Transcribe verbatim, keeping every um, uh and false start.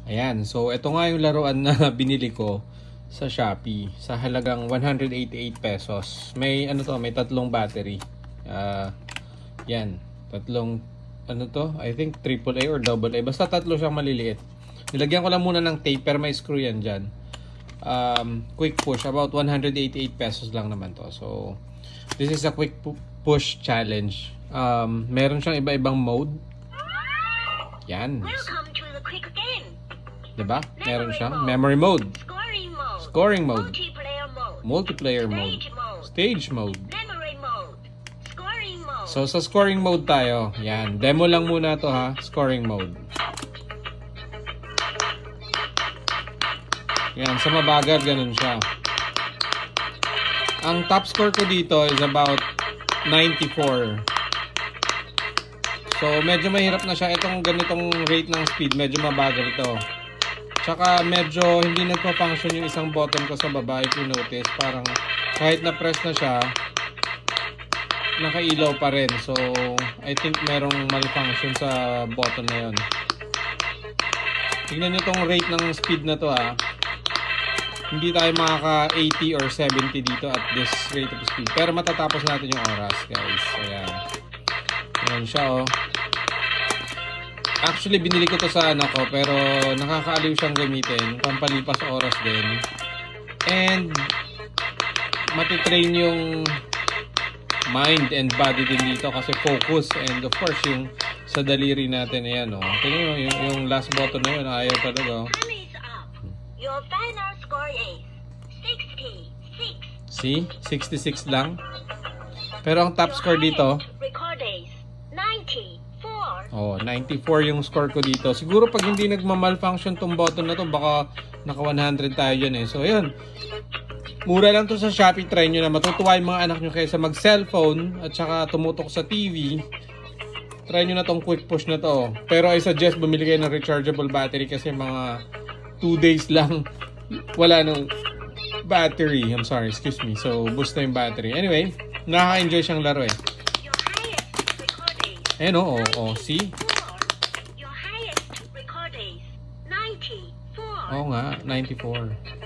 Ayan, so ito nga yung laruan na binili ko sa Shopee sa halagang one hundred eighty-eight pesos. May ano to, may tatlong battery. Uh, yan, tatlong ano to, I think triple A or double A. Basta tatlo siyang maliliit. Nilagyan ko lang muna ng tape pero may screw yan dyan. Um, quick push, about one hundred eighty-eight pesos lang naman to. So, this is a quick pu push challenge. Um, meron siyang iba-ibang mode. Yan. Welcome to the quick game. Diba? Meron siyang memory mode, Scoring mode, scoring mode, multiplayer mode, multiplayer mode, stage mode, stage mode. memory mode, scoring mode. So sa scoring mode tayo. Yan, demo lang muna to ha, scoring mode. Yan, sa mabagal ganun siya. Ang top score ko dito is about ninety-four. So medyo mahirap na siya. Itong ganitong rate ng speed, medyo mabagal ito. Tsaka medyo hindi nagpa-function yung isang button ko sa baba, if you notice. Parang kahit na-press na siya, nakailaw pa rin. So I think merong malfunction sa button na yun. Tingnan nyo tong rate ng speed na to ha. Hindi tayo makaka eighty or seventy dito at this rate of speed. Pero matatapos natin yung oras, guys. Ayan. Ayan siya, oh. Actually, binili ko to sa anak ko, pero nakakaaliw siyang gamitin. Pampalipas oras din. And, matitrain yung mind and body din dito kasi focus. And of course, yung sa daliri natin, ayan, oh. Tingnan mo, yung, yung last button na yun, ayaw talaga, oh. Time is up. Your final score is sixty-six. See? sixty-six lang. Pero ang top score dito, Record is ninety-four. oh, ninety-four yung score ko dito. Siguro pag hindi nagma-malfunction tong button na to, baka naka one hundred tayo dyan eh. So, ayun. Mura lang to sa Shopee. Try nyo na. Matutuwa yung mga anak nyo kaysa mag-cellphone at saka tumutok sa T V. Try nyo na tong quick push na to. Pero I suggest bumili kayo ng rechargeable battery kasi mga two days lang wala nang battery. I'm sorry, excuse me. So, boost na yung battery. Anyway, nakaka-enjoy siyang laro eh. Ayan o, oh, oh, see? Your highest record is ninety-four. Oo nga, ninety-four.